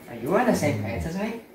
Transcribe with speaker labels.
Speaker 1: Are you on the same page as me?